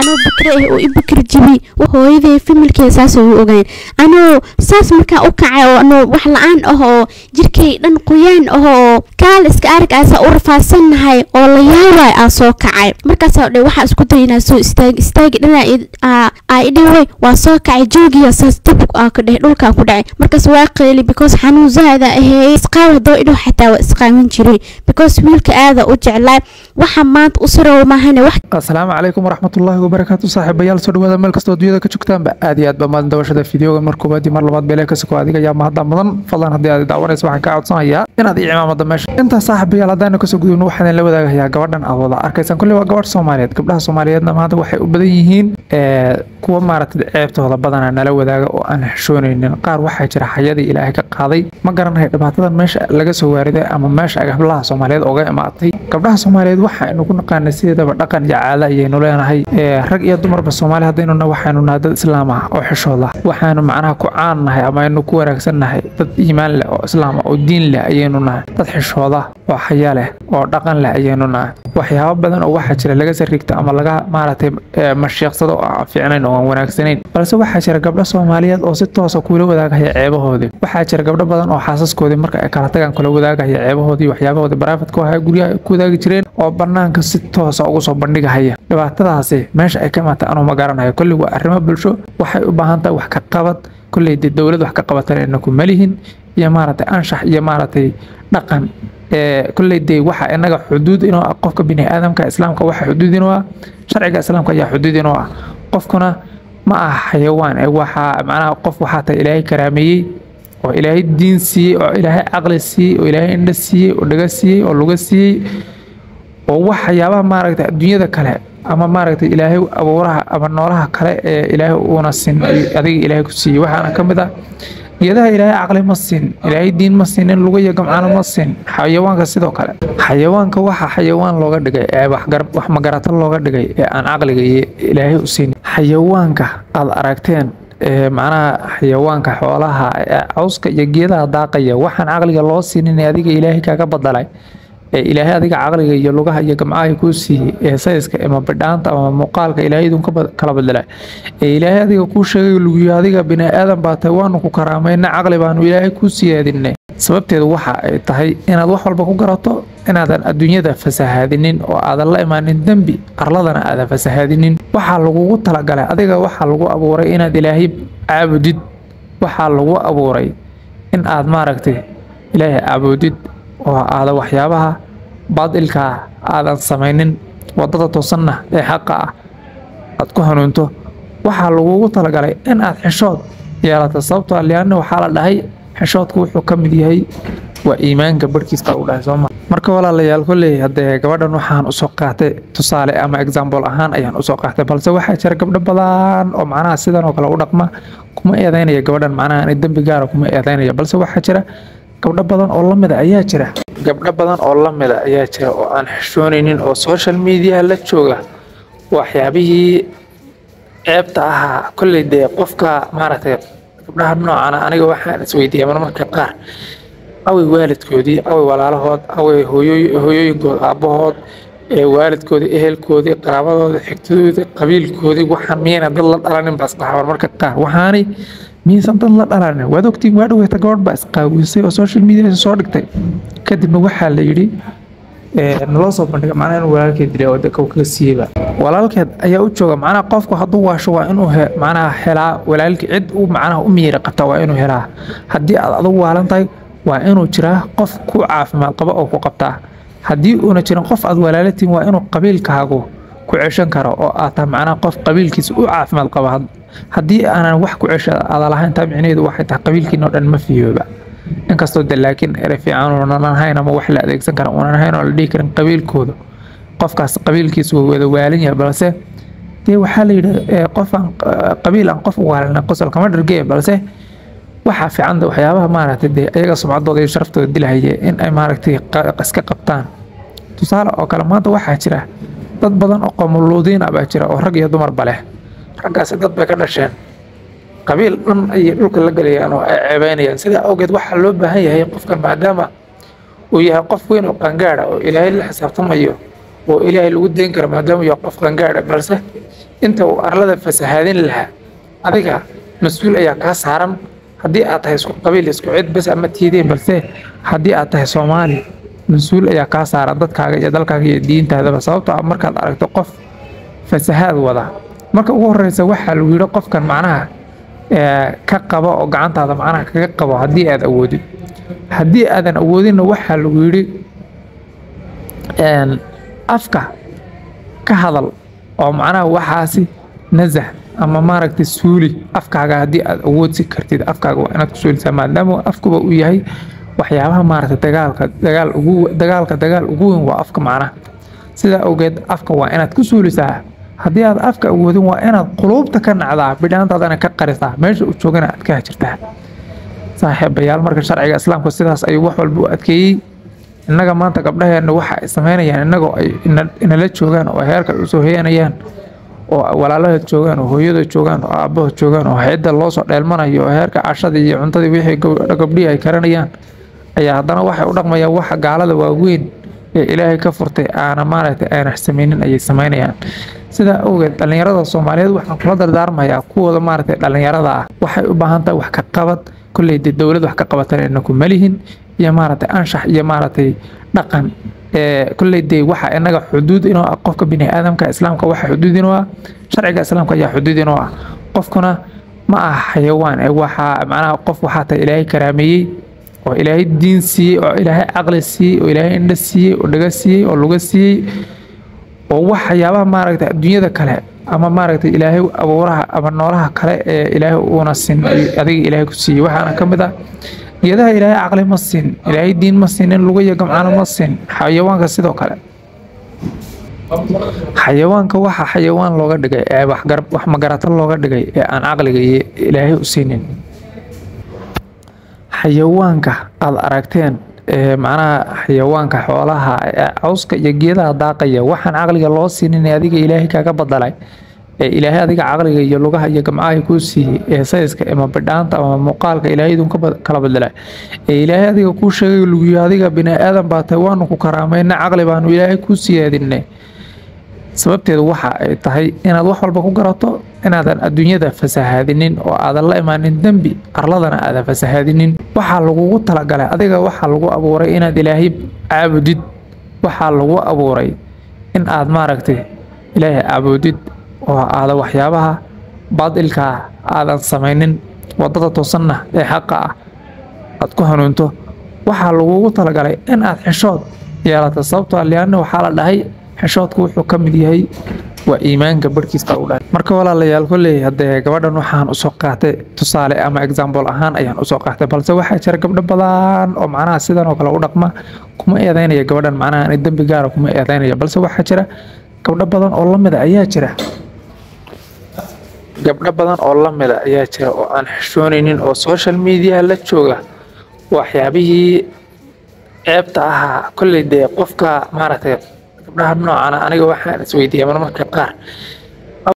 anoo bikre oo ibikr jibi hooyadii familkii saas oo ogaan anoo saas markaa u kacay oo anoo wax la'aan oo jirkay dhan qoyaan oo kaal iska arkaasa u rafaasanahay oo la yaabay aan soo kacay markaas oo waxa isku daynaa soo istaag dhinaca ay dhaway waa soo kacay joogiya saas dib ka dheh dhulka ku dhacay markaas waa qeeli because xanuun zaada ah isqaawdo inuu xataa isqaamin jiray because wiilka aada u jeclaa waxa maanta u soo maahane wax السلام عليكم ورحمة الله وبركاته صاحب بيال سو dhawaada meel kasta oo dunyada ka joogtaan ba aad iyo aad ba maad dawashada fiidiyoga markubaadi mar labaad beelay ka soo adiga yaa mahad mudan fadlan hadii aad daawanayso waxaan ka codsanayaa inaad ciidamada meesha inta saaxib biyal hadaan ka soo gudubno waxaan la wadaagayaa gabadhan awada arkaysan kulli waa gabadh Soomaaliyeed gabdhaha Soomaaliyeedna maanta waxay u badan yihiin kuwa maaragtay ceebtooda badan nala wadaaga oo aan xishoonaynin qaar waxa jira xayadii Ilaahay ka qaaday ma garanayo dhibaatadan meesha laga soo waariday ama meesha gabdhaha Soomaaliyeed oo ga imaatay gabdhaha Soomaaliyeed waxa aynu ku naqaan sidaba dhaqan jacaala ayaynu leenahay rag iyo dumarba Soomaali hadaynu waxaanu naadad islaam ah oo xishooda waxaanu macnaha ku caanahay ama aynu ku wanaagsannahay dad iimaan leh oo islaam oo diin leh ayaynu nahay dad xishooda oo xayaa leh oo dhaqan leh ayaynu nahay waxyaabo badan oo waxa jira laga sarrigta ama laga maaragtay mashiiqsado oo fiicnayn oo wanaagsaneyn balse waxa jira gabdho Soomaaliyeed oo si toos ah kula wadaagaya ceebahooda waxa jira gabdho badan oo xaasaskooda marka ay kala tagaan kula wadaagaya ceebahooda waxyaabahooda private ku ah guriga ku wadaagi jireen oo banaanka si toos ah ugu soo bandhigaya dhibaatadaasi meesha ay ka maanta anoo ma garanayo kulli waa arrimo bulsho waxay u baahan tahay wax ka qabad kulli dawladda wax ka qabatay inaku malihin iyo maaragtay anshax iyo maaragtay dhaqan kulli waxa inaga xuduud inoo qofka bini aadamka islaamka waxa xuduud inoo sharciga islaamka ayaa xuduud inoo qofkuna ma aha xayawaan waxa macnaha qof waxa ta Ilaahay karaameeyay oo Ilaahay diin siiyay oo Ilaahay aqli siiyay oo Ilaahay indha siiyay oo dhaga siiyay oo luga siiyay oo waxyaabaha maaragtay dunyada kale ama maaragtay Ilaahay abuuraha ama noolaha kale ee Ilaahay uuna sin adiga Ilaahay ku siiyay waxaana kamid ah geedaha Ilaahay aqli ma siin Ilaahay diin ma siin luga iyo gamcana ma siin xayawaanka sidoo kale xayawaanka waxa xayawaan looga dhigay wax ma garata looga dhigay ee aan aqliga Ilaahay u siin xayawaanka aad aragteen macnaha xayawaanka xoolaha cawska iyo geedaha daaqaya waxaan aqliga loo siinin adiga Ilaahay kaaga badalay Ilaahay adiga aqliga iyo lugaha iyo gamcaha ku siiyay sayska ama badhaanta ama muuqaalka Ilaahay idin kala badalay Ilaahay adiga ku sheegay lugu adiga bini aadan baa tahay waan ku karaamayna aqli baan Ilaahay ku siyaadinay sababteedu waxa ay tahay inaad wax walba ku garato inaadan adduunyada fasahaadinin oo aadan la imaanin dambi arladana aadan fasahaadinin waxa lagu talagalay adiga waxa lagu abuuray inaad Ilaahay caabudid waxa lagu abuuray in aad maaragtay Ilaahay caabudid oo aad waxyaabaha baadilka aadan sameeynin wadada toosanna ee xaqa ah aad ku hanuunto waxa lagu talagalay in aad xishood yeelato sababtoo ah leeyahay waxa la dhahay xishoodku wuxuu ka mid yahay waa iimaanka barkiisa u dhahay Soomaa marka walaalayaal kullee hadee gabadhan waxaan u soo qaatay tusaale ama example ahaan ayaan u soo qaatay balse waxa jira gabdho badan oo macnaha sidan oo kale u dhaqma kuma eedaynaya gabadhan macnaha in dambi gaar ah kuma eedaynaya balse waxa jira gabdho badan oo la mid ayaa jira gabdho badan oo la mid ayaa jira oo aan xishoonaynin oo social media la jooga waxyaabihii ceebta ah kulli qofka maaragtay gabdhaha noocan aniga waxaan isweydiiyay marmarka qaar away waalidkoodii away walaalahood away hooyooyinkood aabahood waalidkoodii ehelkoodii qaraabadooda xigtadoodii qabiilkoodii waxaan miyana dad la dhalanin bas marmarka qaar waxaani miisan dad la dhalanin waad ogtiin waa dhaweyta gabadh baa isqaawisay oo social media soo dhigtay kadibna waxaa la yiri naloo soo bandhigay macnaha in walaalkeed dilay oo dadka ka siiyay walaalkeed ayaa u jooga macnaha qofku hadduu waasho waa inuu macnaha helaa walaalkii cid uu macnaha u miira qabta waa inuu helaa haddii aad adigu waalantahay waa inuu jiraa qof ku caafimaad qaba oo ku qabtaa haddii uuna jirin qof aad walaalatiin waa inuu qabiilkaagu ku ceshan karo oo aad macnaha qof qabiilkiisa u caafimaad qaba haddii aanan wax ku cesha aad lahayn taabicineedu waxay tahay qabiilkiina dhan ma fiyooba inkastoo laakiin erey fiican oo aan hayn ama wax la adeegsan karo oo aan hayn oo la dhigi karin qabiilkooda qofkaas qabiilkiisu wada waalan yahay balse waxa la yiraahdaa qofan qabiil aan qof waalan qosol kama dhargay balse waxa fiican waxyaabaha maaragtay ayaga sumcaddooda iyo sharaftooda dilahaya in ay maaragtay iska qabtaan tusaale oo kale maanta waxa jira dad badan oo qomoluudin ah baa jira oo rag iyo dumar bale raggaas dad bay ka dhasheen qabiil dhan ay dhulka la galayaan oo ay ceebaynayaan sida awgeed waxa loo baahan yahay qofkan maadaama uu yahay qof weyn oo qangaar ah oo Ilaahay la xisaabtamayo oo Ilaahay lagu deyn karo maadaama uu qof qangaar ah balse inta uu arlada fasahaadin lahaa adiga mas-uul ayaa kaa saaran haddii aad tahay isku qabiil isku cid bas ama tiideen balse haddii aad tahay Soomaali mas-uul ayaa kaa saaran dadkaaga iyo dalkaaga iyo diintaadaba sababtoo ah markaad aragto qof fasahaad wada marka ugu horeysa waxaa lagu yidhi qofkan macnaha ka qabo oo gacantaada macnaha kaga qabo haddii aad awoodid haddii aadan awoodinna waxaa lagu yidhi afka ka hadal oo macnaha waxaasi nasah ama maaragtay suuli afkaaga haddii aad awoodsi kartid afkaaga waa inaad ku suulisaa maadaama afkuba uu yahay waxyaabaha maaragtay dagaal ugu weyn waa afka macnaha sidaa awgeed afka waa inaad ku suulisaa haddii aad afka awoodin waa inaad quluubta ka nacdaa bidhaantaadana ka qarisaa meesha uu joogana aad ka hajirtaa saaxiibayaal marka sharciga islaamka sidaas ayuu wax walba u adkeeyey innaga maanta gabdhaheena waxa ay samaynayaan innagoo ay inala joogaan oo heerka u soo heyanayaan oo walaalahood joogaan oo hooyadood joogaan oo aabbahood joogaan oo cidda loo soo dheelmanayo oo heerka cashadii iyo cuntadii wixii gabdhihii ay karanayaan ayaa haddana waxay u dhaqmayaan waxa gaalada waaweyn ee ilaahay ka furtay aana maaragtay ayna samaynin ayay samaynayaan sidaa awgeed dhallinyarada Soomaaliyeed waxaan kula dardaarmayaa kuwooda maaragtay dhallinyarada ah waxay u baahan tahay wax ka qabad kulley dawlad wax ka qabatana inaku malihin iyo maaragtay anshax iyo maaragtay dhaqan kulley waxa inaga xuduud inoo ah qofka bini aadamka islaamka waxa xuduud inoo ah sharciga islaamka ayaa xuduud inoo ah qofkuna ma aha xayawaan waxa macnaha qof waxa ta ilaahay karaameeyay oo ilaahay diin siiyay oo ilaahay aqli siiyay oo ilaahay indha siiyay oo dhaga siiyay oo luga siiyay oo waxyaabaha maaragtay adduunyada kale ama maaragtay ilaahay abuuraha ama noolaha kale ee ilaahay uuna sin adiga ilaahay ku siiyay waxaana kamid ah geedaha ilaahay aqli ma siin ilaahay diin ma siin luga iyo gamcana ma siin xayawaanka sidoo kale xayawaanka waxa xayawaan looga dhigay ee wax magarata looga dhigay ee aan aqliga ilaahay u siinin xayawaanka aad aragteen macnaha xayawaanka xoolaha cawska iyo geedaha daaqaya waxaan aqliga loo siinin adiga ilaahay kaga badalay ilaahay adiga aqliga iyo lugaha iyo gamcaha ku siiyay sayska ama bidhaanta ama muuqaalka ilaahay idin kala badalay ilaahay adiga ku sheegay lugu adiga bini aadan baa tahay waanu ku karaamayna aqli baanu ilaahay ku siyaadinay sababteedu waxa ay tahay inaad wax walba ku garato inaadan adduunyada fasahaadinin oo aadan la imaanin dambi arladana aadan fasahaadinin waxa lagugu talagalay adiga waxa lagu abuuray inaad ilaahay caabudid waxa lagu abuuray in aad maaragtay ilaahay caabudid oo aada waxyaabaha baadilka aadan samaynin wadada toosanna ee xaqa ah aad ku hanuunto waxa lagugu talagalay in aad xishood yeelato sababtoo ah liyaana waxa la dhahay xishoodku wuxuu ka mid yahay waa iimaanka barkiisa u dhahay marka walaalayaal kuley hadee gabadhan waxaan u soo qaatay tusaale ama example ahaan ayaan u soo qaatay balse waxa jira gabdho badan oo macnaha sidan oo kale u dhaqma kuma eedeynaya gabadhan macnaha in dambi gaar kuma eedeynaya balse waxa jira gabdho badan oo la mid ayaa jira gabdho badan oo la mid ayaa jira oo aan xishoonaynin oo social media la jooga waxyaabihii ceebta ahaa kuley qofka maaragtay gabdhaha noocan aniga waxaan isweydiiyay marmarka qaar